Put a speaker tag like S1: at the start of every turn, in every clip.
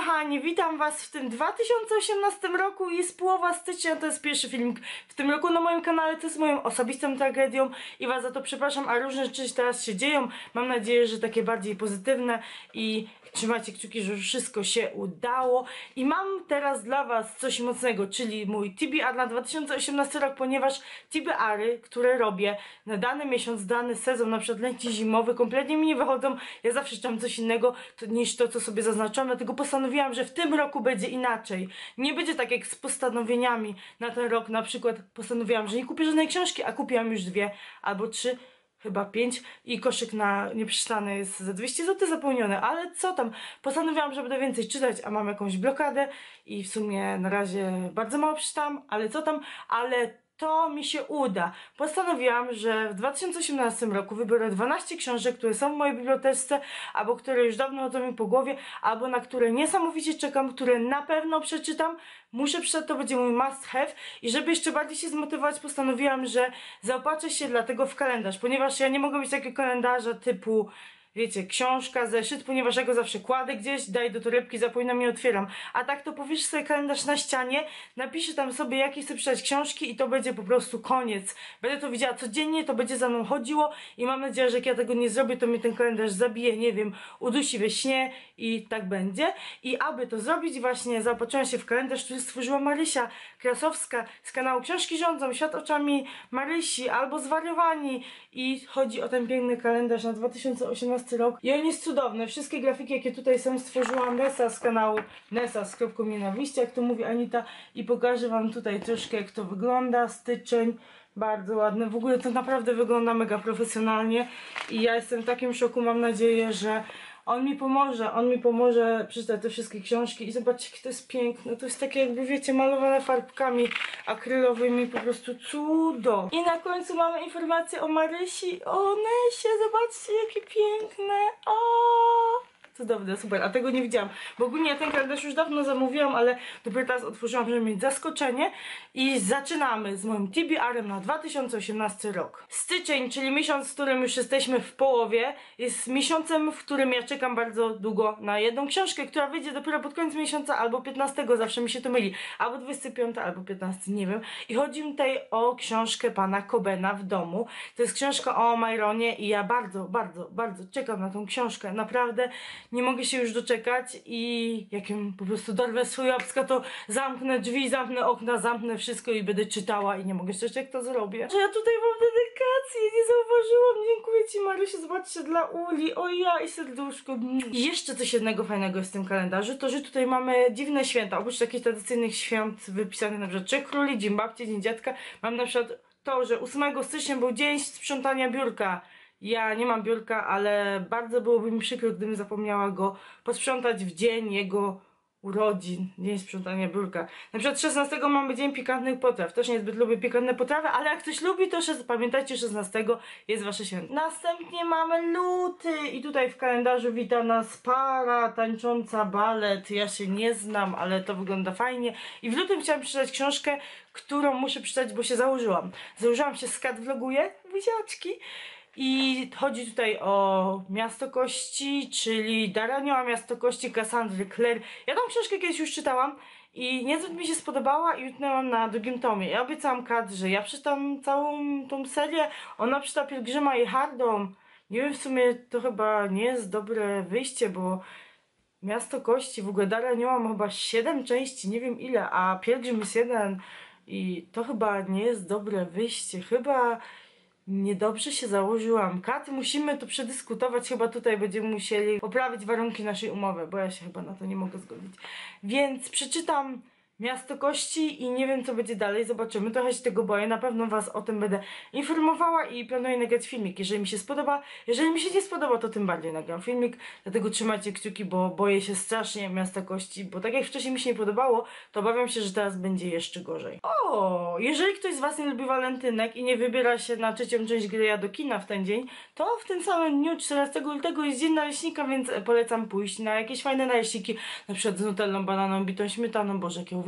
S1: kochani, witam was w tym 2018 roku. Jest połowa stycznia, to jest pierwszy filmik w tym roku na moim kanale. To jest moją osobistą tragedią i was za to przepraszam, a różne rzeczy teraz się dzieją. Mam nadzieję, że takie bardziej pozytywne i trzymajcie kciuki, że wszystko się udało. I mam teraz dla was coś mocnego, czyli mój TBR na 2018 rok, ponieważ TBR-y, które robię na dany miesiąc, dany sezon, na przykład letni, zimowy, kompletnie mi nie wychodzą. Ja zawsze czytam coś innego niż to, co sobie zaznaczam, dlatego postanowiłam, że w tym roku będzie inaczej. Nie będzie tak jak z postanowieniami na ten rok. Na przykład postanowiłam, że nie kupię żadnej książki, a kupiłam już 2 albo 3, chyba 5 i koszyk na nieprzeczytane jest za 200 zł zapełniony, ale co tam, postanowiłam, że będę więcej czytać, a mam jakąś blokadę i w sumie na razie bardzo mało przeczytałam, ale co tam, ale to mi się uda. Postanowiłam, że w 2018 roku wybiorę 12 książek, które są w mojej bibliotece, albo które już dawno chodzą mi po głowie, albo na które niesamowicie czekam, które na pewno przeczytam. Muszę przeczytać, to będzie mój must have. I żeby jeszcze bardziej się zmotywować, postanowiłam, że zaopatrzę się dlatego w kalendarz, ponieważ ja nie mogę mieć takiego kalendarza typu, wiecie, książka, zeszyt, ponieważ ja go zawsze kładę gdzieś, daję do torebki, zapominam i otwieram. A tak to powiesz sobie kalendarz na ścianie, napiszę tam sobie, jakie chcę przeczytać książki i to będzie po prostu koniec. Będę to widziała codziennie, to będzie za mną chodziło i mam nadzieję, że jak ja tego nie zrobię, to mnie ten kalendarz zabije, nie wiem, udusi we śnie i tak będzie. I aby to zrobić, właśnie zaopatrzyłam się w kalendarz, który stworzyła Marysia Krasowska z kanału Książki Rządzą, Świat oczami Marysi albo Zwariowani, i chodzi o ten piękny kalendarz na 2018 rok i on jest cudowny. Wszystkie grafiki, jakie tutaj są, stworzyła Nessa z kanału Nessa z kropką nienawiści, jak to mówi Anita, i pokażę wam tutaj troszkę, jak to wygląda. Styczeń, bardzo ładny, w ogóle to naprawdę wygląda mega profesjonalnie i ja jestem w takim szoku. Mam nadzieję, że on mi pomoże przeczytać te wszystkie książki i zobaczcie, jakie to jest piękne. To jest takie, jakby wiecie, malowane farbkami akrylowymi, po prostu cudo. I na końcu mamy informację o Marysi, o Nessie, zobaczcie, jakie piękne. O! Cudowne, super, a tego nie widziałam, bo ogólnie ja ten kalendarz już dawno zamówiłam, ale dopiero teraz otworzyłam, żeby mieć zaskoczenie. I zaczynamy z moim TBR-em na 2018 rok. Styczeń, czyli miesiąc, w którym już jesteśmy w połowie, jest miesiącem, w którym ja czekam bardzo długo na jedną książkę, która wyjdzie dopiero pod koniec miesiąca, albo 15, zawsze mi się to myli, albo 25, albo 15, nie wiem. I chodzi mi tutaj o książkę pana Cobena W domu. To jest książka o Myronie i ja bardzo, bardzo, bardzo czekam na tą książkę, naprawdę. Nie mogę się już doczekać i jak ją po prostu dorwę swój łapska, to zamknę drzwi, zamknę okna, zamknę wszystko i będę czytała i nie mogę jeszcze, jak to zrobię. Że ja tutaj mam dedykację, nie zauważyłam. Dziękuję ci, Marysiu, zobaczcie, dla Uli, o ja, i serduszko. I jeszcze coś jednego fajnego jest w tym kalendarzu, to że tutaj mamy dziwne święta. Oprócz takich tradycyjnych świąt wypisanych na przykład Trzech Króli, Dzień Babci, Dzień Dziadka, mam na przykład to, że 8 stycznia był dzień sprzątania biurka. Ja nie mam biurka, ale bardzo byłoby mi przykro, gdybym zapomniała go posprzątać w dzień jego urodzin, dzień sprzątania biurka. Na przykład 16 mamy dzień pikantnych potraw. Też niezbyt lubię pikantne potrawy, ale jak ktoś lubi, to pamiętajcie, 16 jest wasze święto. Następnie mamy luty i tutaj w kalendarzu wita nas para tańcząca balet. Ja się nie znam, ale to wygląda fajnie. I w lutym chciałam przeczytać książkę, którą muszę przeczytać, bo się założyłam. Założyłam się, skat vloguje, buziaczki. I chodzi tutaj o Miasto Kości, czyli Dar Anioła, Miasto Kości, Cassandry Clare. Ja tą książkę kiedyś już czytałam i niezbyt mi się spodobała i utknęłam na drugim tomie. Ja obiecałam Kat, że ja przeczytam całą tą serię, ona przeczyta Pielgrzyma i Hardą. Nie wiem, w sumie to chyba nie jest dobre wyjście, bo Miasto Kości, w ogóle Dar Anioła ma chyba 7 części, nie wiem ile, a Pielgrzym jest 1 i to chyba nie jest dobre wyjście, chyba niedobrze się założyłam. Kat, musimy to przedyskutować, chyba tutaj będziemy musieli poprawić warunki naszej umowy, bo ja się chyba na to nie mogę zgodzić. Więc przeczytam Miasto Kości i nie wiem, co będzie dalej, zobaczymy. Trochę się tego boję, na pewno was o tym będę informowała i planuję nagrać filmik, jeżeli mi się spodoba. Jeżeli mi się nie spodoba, to tym bardziej nagram filmik, dlatego trzymajcie kciuki, bo boję się strasznie Miasta Kości, bo tak jak wcześniej mi się nie podobało, to obawiam się, że teraz będzie jeszcze gorzej. O, jeżeli ktoś z was nie lubi walentynek i nie wybiera się na trzecią część Greya do kina w ten dzień, to w tym samym dniu, 14 lutego, jest Dzień Naleśnika, więc polecam pójść na jakieś fajne naleśniki, na przykład z nutellą, bananą, bitą śmietaną, boże, jakie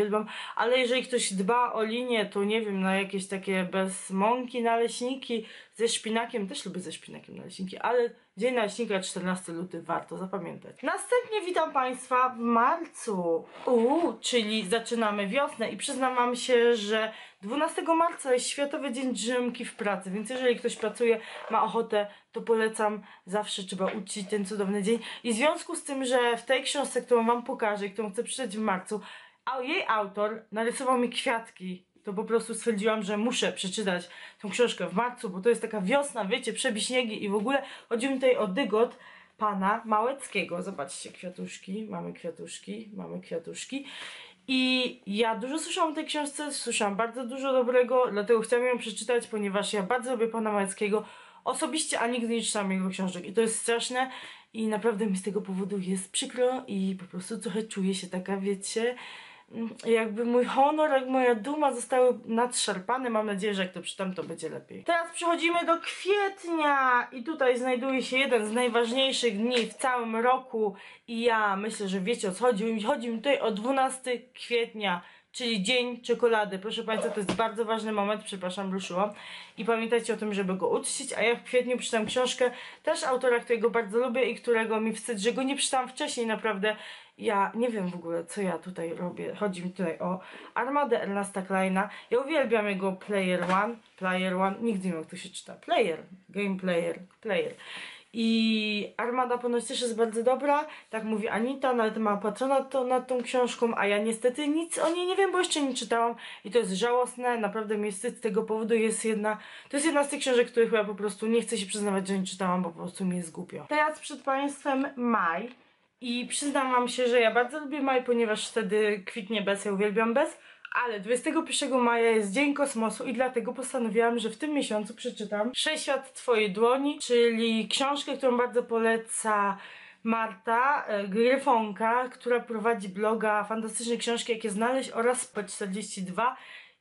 S1: uwielbiam, ale jeżeli ktoś dba o linię, to nie wiem, na jakieś takie bez mąki naleśniki ze szpinakiem, też lubię ze szpinakiem naleśniki, ale dzień naleśnika 14 luty warto zapamiętać. Następnie witam Państwa w marcu, czyli zaczynamy wiosnę i przyznam Wam się, że 12 marca jest Światowy Dzień Drzemki w pracy, więc jeżeli ktoś pracuje, ma ochotę, to polecam, zawsze trzeba uczcić ten cudowny dzień. I w związku z tym, że w tej książce, którą Wam pokażę i którą chcę przeczytać w marcu, a jej autor narysował mi kwiatki, to po prostu stwierdziłam, że muszę przeczytać tą książkę w marcu, bo to jest taka wiosna, wiecie, przebiśniegi i w ogóle chodzi mi tutaj o dygot pana Małeckiego. Zobaczcie, kwiatuszki, mamy kwiatuszki, mamy kwiatuszki. I ja dużo słyszałam o tej książce, słyszałam bardzo dużo dobrego, dlatego chciałam ją przeczytać, ponieważ ja bardzo lubię pana Małeckiego osobiście, a nigdy nie czytałam jego książek i to jest straszne i naprawdę mi z tego powodu jest przykro i po prostu trochę czuję się taka, wiecie, jakby mój honor, jak moja duma zostały nadszarpane. Mam nadzieję, że jak to przeczytam, to będzie lepiej. Teraz przechodzimy do kwietnia i tutaj znajduje się jeden z najważniejszych dni w całym roku i ja myślę, że wiecie, o co chodzi. Chodzi mi tutaj o 12 kwietnia, czyli Dzień Czekolady. Proszę Państwa, to jest bardzo ważny moment, przepraszam, ruszyłam. I pamiętajcie o tym, żeby go uczcić, a ja w kwietniu przeczytam książkę też autora, którego bardzo lubię i którego mi wstyd, że go nie przeczytałam wcześniej, naprawdę. Ja nie wiem w ogóle, co ja tutaj robię. Chodzi mi tutaj o Armadę Ernesta Kleina. Ja uwielbiam jego Player One, nigdy nie wiem, jak to się czyta. Game Player. I Armada ponoć też jest bardzo dobra, tak mówi Anita, nawet ma patronat nad tą książką, a ja niestety nic o niej nie wiem, bo jeszcze nie czytałam i to jest żałosne, naprawdę mi wstyd z tego powodu. To jest jedna z tych książek, których ja po prostu nie chcę się przyznawać, że nie czytałam, bo po prostu mi jest głupio. Teraz przed Państwem maj i przyznam Wam się, że ja bardzo lubię maj, ponieważ wtedy kwitnie bez, ja uwielbiam bez. Ale 21 maja jest Dzień Kosmosu i dlatego postanowiłam, że w tym miesiącu przeczytam Wszechświat Twojej dłoni, czyli książkę, którą bardzo poleca Marta Gryfonka, która prowadzi bloga Fantastyczne Książki Jakie Znaleźć oraz P42.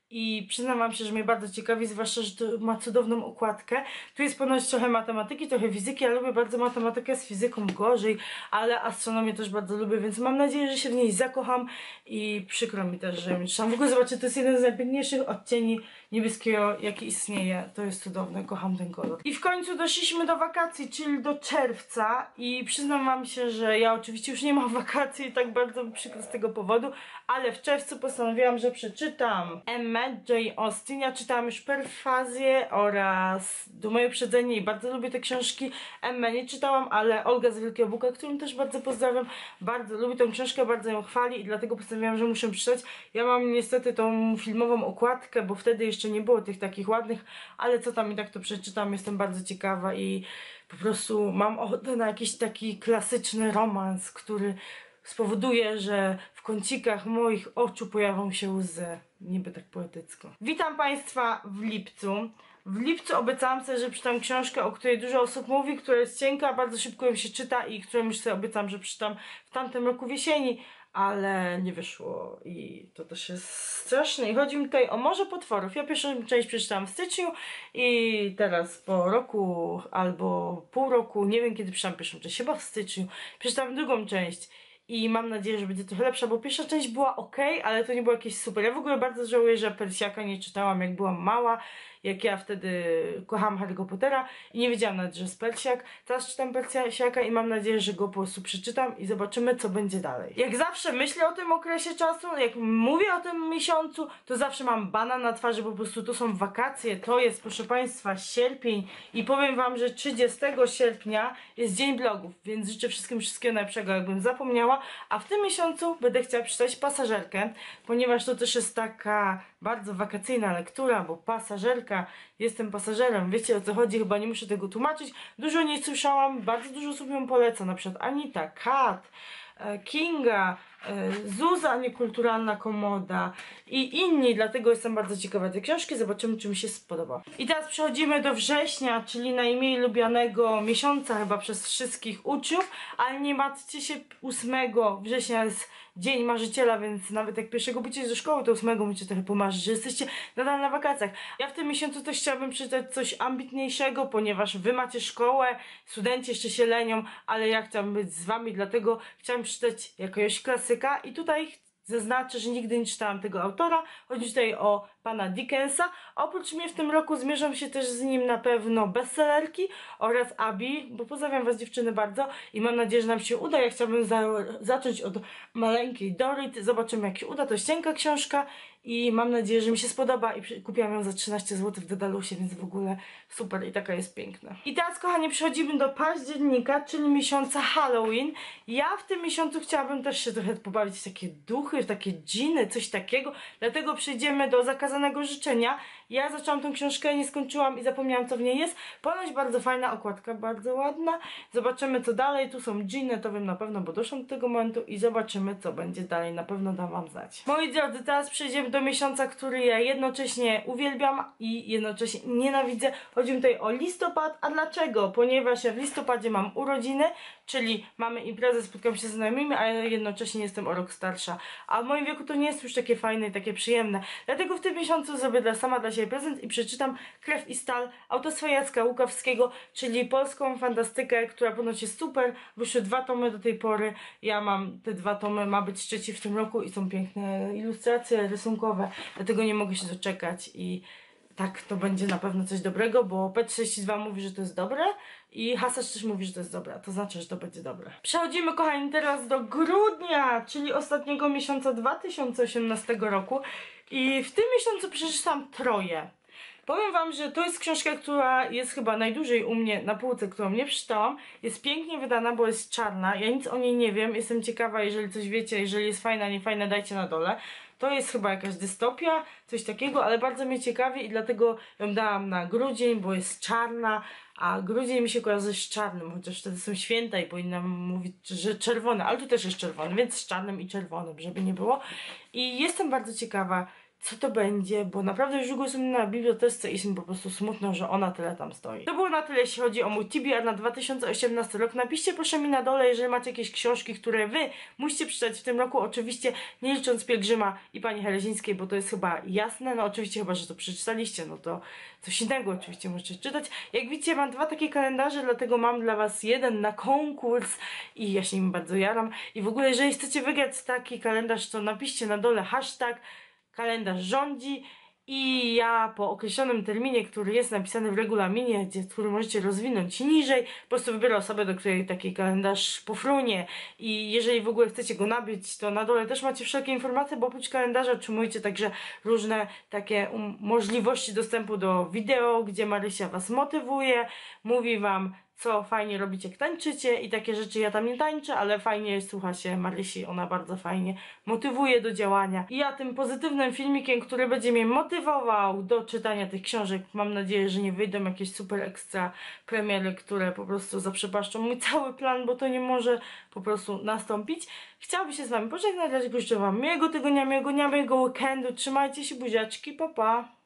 S1: I przyznam Wam się, że mnie bardzo ciekawi, zwłaszcza, że to ma cudowną okładkę. Tu jest ponoć trochę matematyki, trochę fizyki. Ja lubię bardzo matematykę, z fizyką gorzej, ale astronomię też bardzo lubię, więc mam nadzieję, że się w niej zakocham i przykro mi też, że ją czytam. W ogóle zobaczcie, to jest jeden z najpiękniejszych odcieni niebieskiego, jaki istnieje. To jest cudowne, kocham ten kolor. I w końcu doszliśmy do wakacji, czyli do czerwca i przyznam Wam się, że ja oczywiście już nie mam wakacji i tak bardzo mi przykro z tego powodu, ale w czerwcu postanowiłam, że przeczytam Emmę Jane Austen. Ja czytałam już Perfazję oraz Dumę i Uprzedzenie i bardzo lubię te książki. Emmę nie czytałam, ale Olga z Wielkiego Buka, którą też bardzo pozdrawiam, bardzo lubi tę książkę, bardzo ją chwali i dlatego postanowiłam, że muszę przeczytać. Ja mam niestety tą filmową okładkę, bo wtedy jeszcze nie było tych takich ładnych, ale co tam i tak to przeczytam, jestem bardzo ciekawa i po prostu mam ochotę na jakiś taki klasyczny romans, który spowoduje, że w kącikach moich oczu pojawią się łzy. Niby tak poetycko. Witam Państwa w lipcu. W lipcu obiecałam sobie, że przeczytam książkę, o której dużo osób mówi, która jest cienka, bardzo szybko ją się czyta i którą już sobie obiecałam, że przeczytam w tamtym roku w jesieni, ale nie wyszło i to też jest straszne. I chodzi mi tutaj o Morze Potworów. Ja pierwszą część przeczytałam w styczniu i teraz po roku albo pół roku, nie wiem kiedy przeczytałam pierwszą część, chyba w styczniu, przeczytałam drugą część. I mam nadzieję, że będzie trochę lepsza, bo pierwsza część była ok, ale to nie było jakieś super. Ja w ogóle bardzo żałuję, że Persjaka nie czytałam jak byłam mała, jak ja wtedy kochałam Harry'ego Pottera i nie wiedziałam nawet, że jest Persjak. Teraz czytam Persjaka i mam nadzieję, że go po prostu przeczytam i zobaczymy, co będzie dalej. Jak zawsze myślę o tym okresie czasu, jak mówię o tym miesiącu, to zawsze mam banan na twarzy, po prostu to są wakacje, to jest, proszę Państwa, sierpień i powiem Wam, że 30 sierpnia jest Dzień Blogów, więc życzę wszystkiego najlepszego, jakbym zapomniała, a w tym miesiącu będę chciała przeczytać Pasażerkę, ponieważ to też jest taka bardzo wakacyjna lektura, bo pasażerka, jestem pasażerem, wiecie o co chodzi, chyba nie muszę tego tłumaczyć. Dużo nie słyszałam, bardzo dużo osób ją poleca, na przykład Anita, Kat, Kinga, Zuza Niekulturalna Komoda i inni, dlatego jestem bardzo ciekawa tej książki, zobaczymy, czy mi się spodoba. I teraz przechodzimy do września, czyli najmniej lubianego miesiąca chyba przez wszystkich uczniów, ale nie martwcie się, 8 września jest Dzień Marzyciela, więc nawet jak pierwszego pójdziecie do szkoły, to 8 musicie trochę pomarzyć, że jesteście nadal na wakacjach. Ja w tym miesiącu też chciałabym przeczytać coś ambitniejszego, ponieważ wy macie szkołę, studenci jeszcze się lenią, ale ja chciałam być z wami, dlatego chciałam przeczytać jakiegoś klasyka i tutaj zaznaczę, że nigdy nie czytałam tego autora. Chodzi tutaj o pana Dickensa. Oprócz mnie w tym roku zmierzą się też z nim na pewno bestsellerki oraz Abi, bo pozdrawiam was dziewczyny bardzo i mam nadzieję, że nam się uda. Ja chciałabym zacząć od maleńkiej Dorit. Zobaczymy, jak się uda. To jest cienka książka i mam nadzieję, że mi się spodoba i kupiłam ją za 13 zł w Dedalusie, więc w ogóle super i taka jest piękna. I teraz, kochani, przechodzimy do października, czyli miesiąca Halloween. Ja w tym miesiącu chciałabym też się trochę pobawić w takie duchy, w takie dżiny, coś takiego, dlatego przejdziemy do Zakazanego Życzenia. Ja zaczęłam tą książkę, nie skończyłam i zapomniałam, co w niej jest. Ponoć bardzo fajna okładka, bardzo ładna. Zobaczymy, co dalej. Tu są dżiny, to wiem na pewno, bo doszłam do tego momentu i zobaczymy, co będzie dalej. Na pewno dam wam znać. Moi drodzy, teraz przejdziemy do miesiąca, który ja jednocześnie uwielbiam i jednocześnie nienawidzę. Chodzi mi tutaj o listopad. A dlaczego? Ponieważ ja w listopadzie mam urodziny, czyli mamy imprezę, spotkam się z znajomymi, a ja jednocześnie jestem o rok starsza. A w moim wieku to nie jest już takie fajne i takie przyjemne. Dlatego w tym miesiącu zrobię sama dla siebie prezent i przeczytam Krew i Stal autorstwa Jacka Łukawskiego, czyli polską fantastykę, która ponoć jest super. Wyszły 2 tomy do tej pory. Ja mam te 2 tomy, ma być 3 w tym roku i są piękne ilustracje rysunkowe, dlatego nie mogę się doczekać i tak, to będzie na pewno coś dobrego, bo P32 mówi, że to jest dobre i Hasacz też mówi, że to jest dobre, to znaczy, że to będzie dobre. Przechodzimy, kochani, teraz do grudnia, czyli ostatniego miesiąca 2018 roku i w tym miesiącu przeczytam 3. Powiem wam, że to jest książka, która jest chyba najdłużej u mnie na półce, którą nie przeczytałam. Jest pięknie wydana, bo jest czarna. Ja nic o niej nie wiem, jestem ciekawa, jeżeli coś wiecie, jeżeli jest fajna, nie fajna, dajcie na dole. To jest chyba jakaś dystopia, coś takiego, ale bardzo mnie ciekawi i dlatego ją dałam na grudzień, bo jest czarna, a grudzień mi się kojarzy z czarnym, chociaż wtedy są święta i powinnam mówić, że czerwone, ale tu też jest czerwony, więc z czarnym i czerwonym, żeby nie było. I jestem bardzo ciekawa, co to będzie, bo naprawdę już długo jestem na bibliotece i jest mi po prostu smutno, że ona tyle tam stoi. To było na tyle, jeśli chodzi o mój TBR na 2018 rok. Napiszcie proszę mi na dole, jeżeli macie jakieś książki, które wy musicie przeczytać w tym roku, oczywiście nie licząc Pielgrzyma i Pani Helezińskiej, bo to jest chyba jasne, no oczywiście chyba, że to przeczytaliście, no to coś innego oczywiście możecie czytać. Jak widzicie, mam 2 takie kalendarze, dlatego mam dla was jeden na konkurs i ja się nim bardzo jaram. I w ogóle, jeżeli chcecie wygrać taki kalendarz, to napiszcie na dole hashtag kalendarz rządzi i ja po określonym terminie, który jest napisany w regulaminie, który możecie rozwinąć niżej, po prostu wybiorę osobę, do której taki kalendarz pofrunie i jeżeli w ogóle chcecie go nabyć, to na dole też macie wszelkie informacje, bo oprócz kalendarza otrzymujecie także różne takie możliwości dostępu do wideo, gdzie Marysia was motywuje, mówi wam, co fajnie robić, jak tańczycie i takie rzeczy. Ja tam nie tańczę, ale fajnie słucha się Marysi, ona bardzo fajnie motywuje do działania. I ja tym pozytywnym filmikiem, który będzie mnie motywował do czytania tych książek, mam nadzieję, że nie wyjdą jakieś super ekstra premiery, które po prostu zaprzepaszczą mój cały plan, bo to nie może po prostu nastąpić. Chciałabym się z wami pożegnać, dlatego życzę wam miłego tygodnia, miłego dnia, miłego weekendu. Trzymajcie się, buziaczki, pa pa!